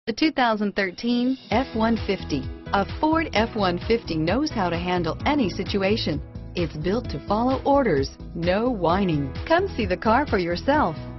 The 2013 F-150. A Ford F-150 knows how to handle any situation. It's built to follow orders, no whining. Come see the car for yourself.